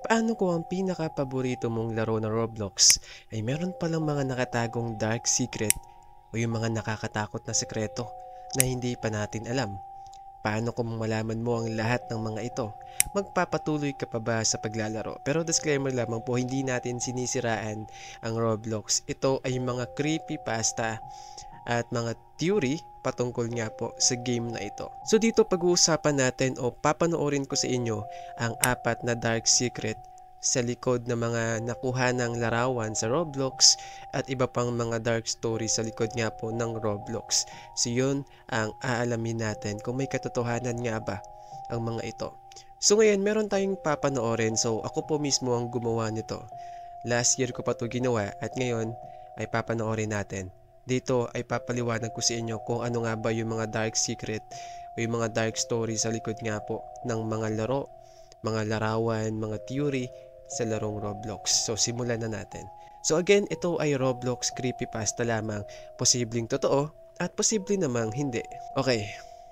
Paano kung ang pinaka-paborito mong laro na Roblox ay meron palang mga nakatagong dark secret o yung mga nakakatakot na sekreto na hindi pa natin alam? Paano kung malaman mo ang lahat ng mga ito? Magpapatuloy ka pa ba sa paglalaro? Pero disclaimer lamang po, hindi natin sinisiraan ang Roblox. Ito ay mga creepypasta at mga theory patungkol nga po sa game na ito. So dito pag-uusapan natin o papanoorin ko sa inyo ang 4 na dark secret sa likod ng mga nakuha ng larawan sa Roblox at iba pang mga dark story sa likod nga po ng Roblox. So yun ang aalamin natin kung may katotohanan nga ba ang mga ito. So ngayon meron tayong papanoorin, so ako po mismo ang gumawa nito. Last year ko pa ito ginawa at ngayon ay papanoorin natin. Dito ay papaliwanag ko sa inyo kung ano nga ba yung mga dark secret o yung mga dark story sa likod nga po ng mga laro, mga larawan, mga theory sa larong Roblox. So simulan na natin. So again, ito ay Roblox creepypasta lamang. Posibleng totoo at posible namang hindi. Okay.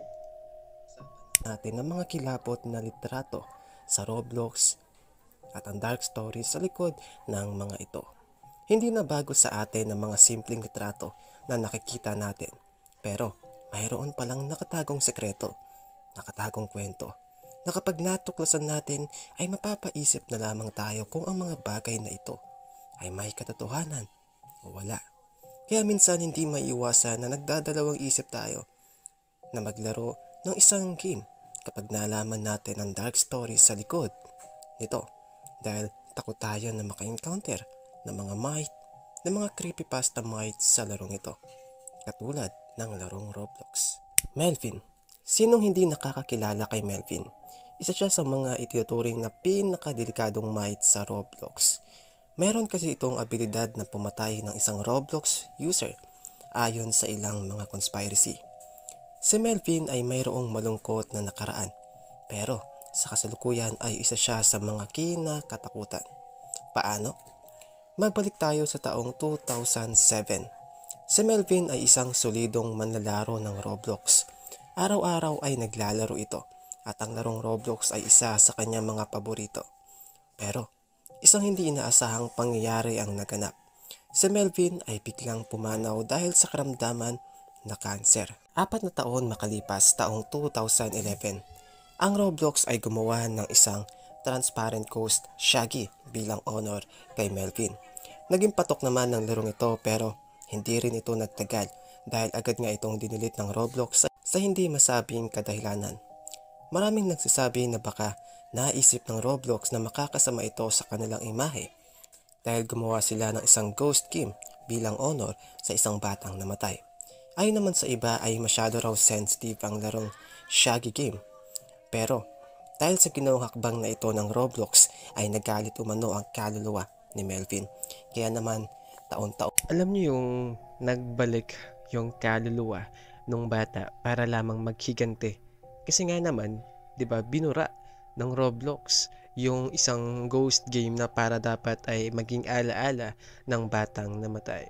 Natin ang mga kilapot na litrato sa Roblox at ang dark story sa likod ng mga ito. Hindi na bago sa atin ang mga simpleng litrato na nakikita natin. Pero mayroon palang nakatagong sekreto, nakatagong kwento, na kapag natuklasan natin ay mapapaisip na lamang tayo kung ang mga bagay na ito ay may katotohanan o wala. Kaya minsan hindi maiiwasan na nagdadalawang isip tayo na maglaro ng isang game kapag nalaman natin ang dark story sa likod nito, dahil takot tayo na maka-encounter ng mga might, ng mga creepypasta might sa larong ito, katulad ng larong Roblox. Melvin. Sinong hindi nakakakilala kay Melvin? Isa siya sa mga itinuturing na pinakadelikadong might sa Roblox. Meron kasi itong abilidad na pumatay ng isang Roblox user ayon sa ilang mga conspiracy. Si Melvin ay mayroong malungkot na nakaraan, pero sa kasalukuyan ay isa siya sa mga kinakatakutan. Paano? Magbalik tayo sa taong 2007. Si Melvin ay isang solidong manlalaro ng Roblox. Araw-araw ay naglalaro ito at ang larong Roblox ay isa sa kanyang mga paborito. Pero isang hindi inaasahang pangyayari ang naganap. Si Melvin ay biglang pumanaw dahil sa karamdaman na cancer. 4 na taon makalipas, taong 2011, ang Roblox ay gumawa ng isang transparent ghost Shaggy bilang honor kay Melvin. Naging patok naman ng larong ito, pero hindi rin ito nagtagal dahil agad nga itong dinilit ng Roblox sa hindi masabing kadahilanan. Maraming nagsasabi na baka naisip ng Roblox na makakasama ito sa kanilang imahe dahil gumawa sila ng isang ghost game bilang honor sa isang batang namatay. Ayon naman sa iba ay masyado raw sensitive ang larong Shaggy game. Pero dahil sa ginawang hakbang na ito ng Roblox ay nagalit umano ang kaluluwa ni Melvin. Kaya naman taon-taon. Alam niyo yung nagbalik yung kaluluwa nung bata para lamang maghigante. Kasi nga naman, 'di ba, binura ng Roblox yung isang ghost game na para dapat ay maging alaala ng batang namatay.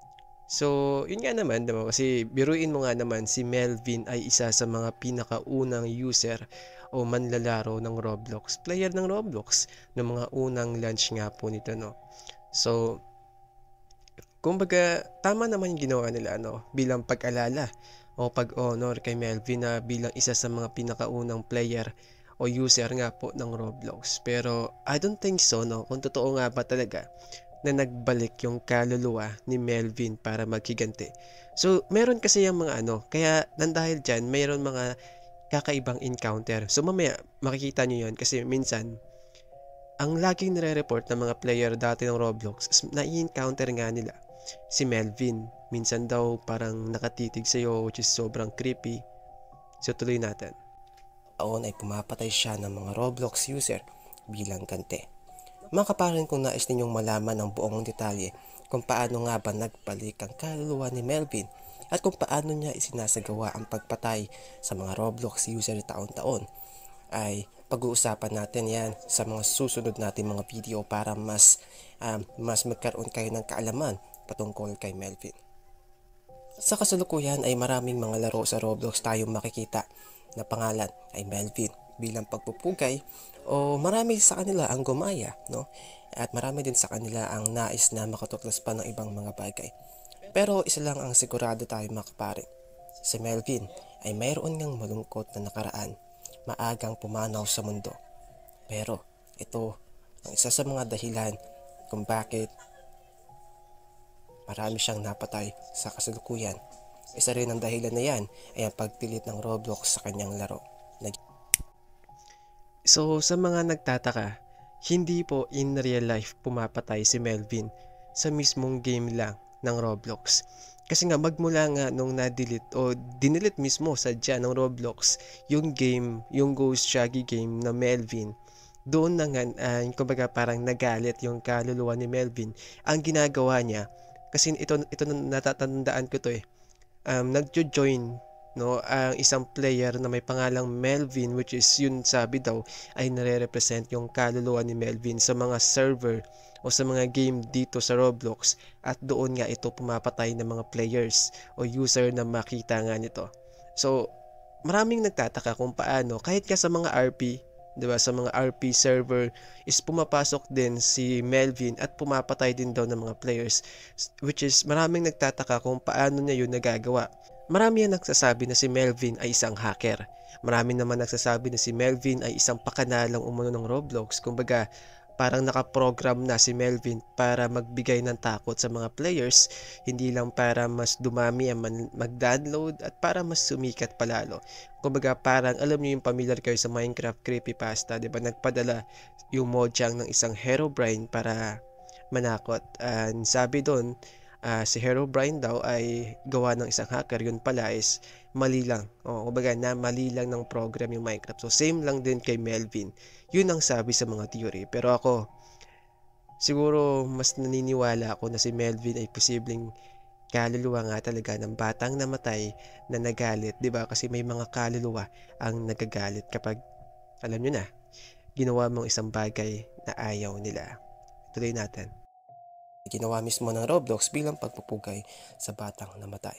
So, yun nga naman, diba? Kasi biruin mo nga naman, si Melvin ay isa sa mga pinakaunang user o manlalaro ng Roblox, player ng Roblox, ng mga unang launch nga po nito, no? So, kumbaga, tama naman yung ginawa nila, no? Bilang pag-alala o pag-honor kay Melvin na bilang isa sa mga pinakaunang player o user nga po ng Roblox. Pero, I don't think so, no? Kung totoo nga ba talaga na nagbalik yung kaluluwa ni Melvin para maghiganti. So, meron kasi yung mga kaya nandahil dyan, mayroon mga kakaibang encounter. So, mamaya, makikita nyo yun kasi minsan, ang laging nire-report ng mga player dati ng Roblox, na-encounter nga nila si Melvin. Minsan daw parang nakatitig sa'yo, which is sobrang creepy. So, tuloy natin. Taon ay pumapatay siya ng mga Roblox user bilang ganti. Mga kaparin, kung nais ninyong malaman ang buong detalye kung paano nga ba nagbalik ang kaluluwa ni Melvin at kung paano niya isinasagawa ang pagpatay sa mga Roblox user taon-taon, ay pag-uusapan natin yan sa mga susunod natin mga video para mas magkaroon kayo ng kaalaman patungkol kay Melvin. Sa kasalukuyan ay maraming mga laro sa Roblox tayong makikita na pangalan ay Melvin bilang pagpupugay o marami sa kanila ang gumaya, no? At marami din sa kanila ang nais na makatuklas pa ng ibang mga bagay. Pero isa lang ang sigurado tayo mga kapare. Si Melvin ay mayroon ngang malungkot na nakaraan. Maagang pumanaw sa mundo. Pero ito ang isa sa mga dahilan kung bakit marami siyang napatay sa kasalukuyan. Isa rin ang dahilan na yan ay ang pagpilit ng Roblox sa kanyang laro. So sa mga nagtataka, hindi po in real life pumapatay si Melvin sa mismong game lang ng Roblox. Kasi nga magmula nga nung na-delete o dinilit mismo sadya ng Roblox yung game, yung Ghost Shaggy game na Melvin, doon na nga, kumbaga parang nagalit yung kaluluwa ni Melvin. Ang ginagawa niya, kasi ito natatandaan ko to nagjo-join no ang isang player na may pangalang Melvin, which is yun sabi daw ay nare-represent yung kaluluwa ni Melvin sa mga server o sa mga game dito sa Roblox, at doon nga ito pumapatay ng mga players o user na makita nga nito. So maraming nagtataka kung paano kahit nga sa mga RP, 'di ba, sa mga RP server is pumapasok din si Melvin at pumapatay din daw ng mga players, which is maraming nagtataka kung paano niya yun nagagawa. Marami ang nagsasabi na si Melvin ay isang hacker. Marami naman nagsasabi na si Melvin ay isang pakanalang umano ng Roblox. Kumbaga, parang nakaprogram na si Melvin para magbigay ng takot sa mga players, hindi lang para mas dumami ang mag-download at para mas sumikat palalo. Kumbaga, parang alam niyo yung familiar kayo sa Minecraft creepypasta, 'di ba? Nagpadala yung Mojang ng isang Herobrine para manakot. And sabi doon, si Herobrine daw ay gawa ng isang hacker. Yun pala is mali lang. O, kumbaga na mali lang ng program yung Minecraft. So same lang din kay Melvin. Yun ang sabi sa mga theory. Pero ako, siguro mas naniniwala ako na si Melvin ay posibleng kaluluwa nga talaga ng batang namatay na nagalit, 'di ba? Kasi may mga kaluluwa ang nagagalit kapag, alam nyo na, ginawa mong isang bagay na ayaw nila. Tuloy natin. Ginawa mismo ng Roblox bilang pagpupugay sa batang namatay.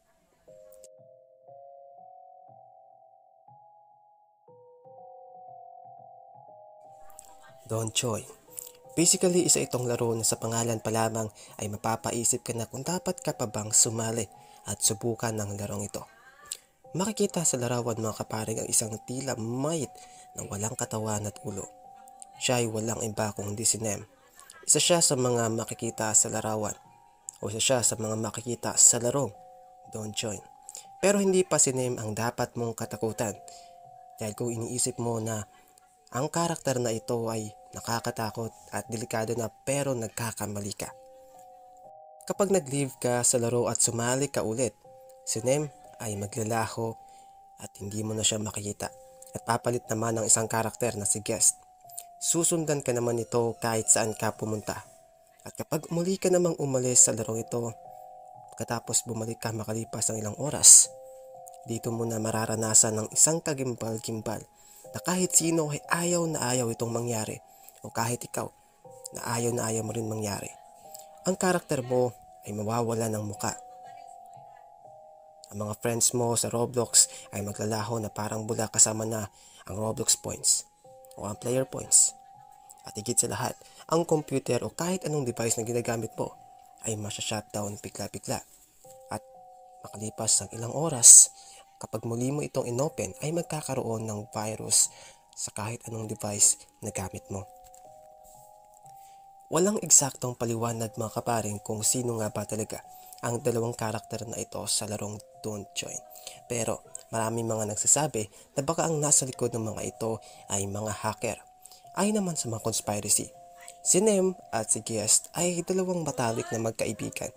Don Choi. Basically, isa itong laro na sa pangalan pa lamang ay mapapaisip ka na kung dapat ka pa bang sumali at subukan ng larong ito. Makikita sa larawan mga kaparing ang isang tila mayit na walang katawan at ulo. Siya ay walang iba kundi si Nem. Isa siya sa mga makikita sa larawan o isa siya sa mga makikita sa larong Don Choi. Pero hindi pa si Nem ang dapat mong katakutan, dahil kung iniisip mo na ang karakter na ito ay nakakatakot at delikado na pero nagkakamali ka. Kapag nag-leave ka sa laro at sumali ka ulit, si Nem ay maglalaho at hindi mo na siya makikita, at papalit naman ng isang karakter na si Guest. Susundan ka naman ito kahit saan ka pumunta. At kapag muli ka namang umalis sa larong ito, pagkatapos bumalik ka makalipas ng ilang oras, dito mo na mararanasan ng isang kagimbal-gimbal na kahit sino ay ayaw na ayaw itong mangyari, o kahit ikaw na ayaw mo rin mangyari. Ang karakter mo ay mawawala ng muka. Ang mga friends mo sa Roblox ay maglalaho na parang bula kasama na ang Roblox points o ang player points. At higit sa lahat, ang computer o kahit anong device na ginagamit mo ay masya-shutdown bigla-bigla. At makalipas ng ilang oras, kapag muli mo itong inopen ay magkakaroon ng virus sa kahit anong device na gamit mo. Walang eksaktong paliwanag mga kaparing kung sino nga ba talaga ang dalawang karakter na ito sa larong Don't Join. Pero maraming mga nagsasabi na baka ang nasa likod ng mga ito ay mga hacker. Ayon naman sa mga conspiracy, si Nem at si Guest ay dalawang matalik na magkaibigan.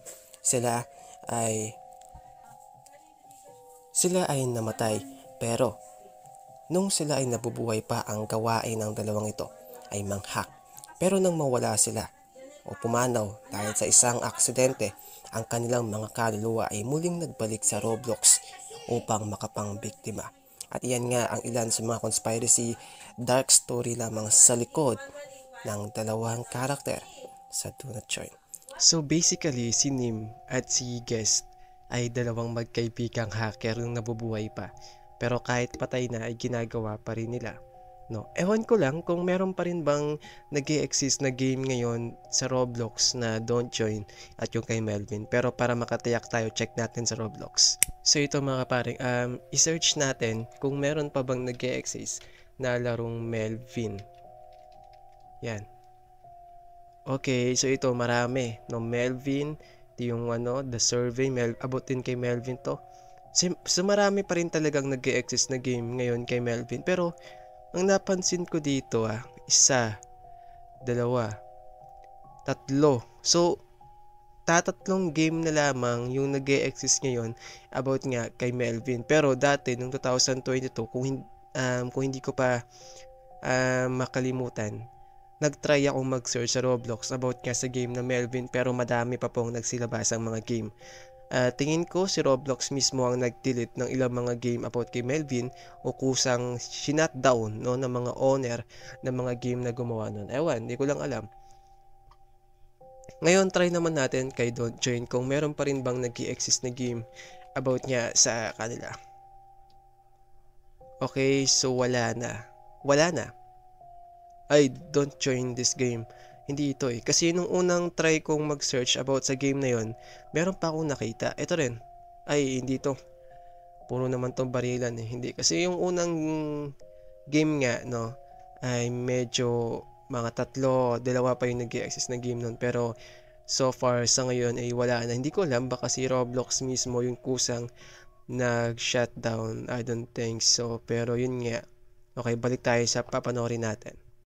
Sila ay namatay, pero nung sila ay nabubuhay pa, ang gawain ng dalawang ito ay manghack. Pero nang mawala sila o pumanaw dahil sa isang aksidente, ang kanilang mga kaluluwa ay muling nagbalik sa Roblox upang makapangbiktima. At iyan nga ang ilan sa mga conspiracy dark story lamang sa likod ng dalawang karakter sa Do Not Join. So basically, si Nim at si Guest ay dalawang magkaibigang hacker nung nabubuhay pa. Pero kahit patay na ay ginagawa pa rin nila no? Ewan ko lang kung meron pa rin bang nag-e-exist na game ngayon sa Roblox na Don't Join at yung kay Melvin. Pero para makatiyak tayo, check natin sa Roblox. So ito mga kaparing, i-search natin kung meron pa bang nag-e-exist na larong Melvin. Yan. Okay, so ito marami, no? Melvin, yung the survey, about din kay Melvin to. So marami pa rin talagang nag-e-exist na game ngayon kay Melvin. Pero ang napansin ko dito isa, dalawa, tatlo. So, tatatlong game na lamang yung nag-e-exist ngayon about nga kay Melvin. Pero dati, noong 2022, kung hindi ko pa makalimutan, nag-try akong mag-search sa Roblox about nga sa game na Melvin pero madami pa pong nagsilabasang mga game. Tingin ko si Roblox mismo ang nag-delete ng ilang mga game about kay Melvin o kusang shinutdown no, ng mga owner ng mga game na gumawa nun. Ewan, hindi ko lang alam. Ngayon, try naman natin kay Don't Join kung meron pa rin bang nag-i-exist na game about niya sa kanila. Okay, so wala na. Wala na. I don't join this game. Hindi ito eh. Kasi nung unang try kong mag-search about sa game na yon, meron pa akong nakita. Ito rin. Ay, hindi to. Puro naman tong barilan eh. Hindi. Kasi yung unang game nga, no, ay medyo mga tatlo, dalawa pa yung nag-i-exist na game nun. Pero so far sa ngayon ay wala na. Hindi ko alam baka si Roblox mismo yung kusang nag-shutdown. I don't think so. Pero yun nga. Okay, balik tayo sa papanoorin natin.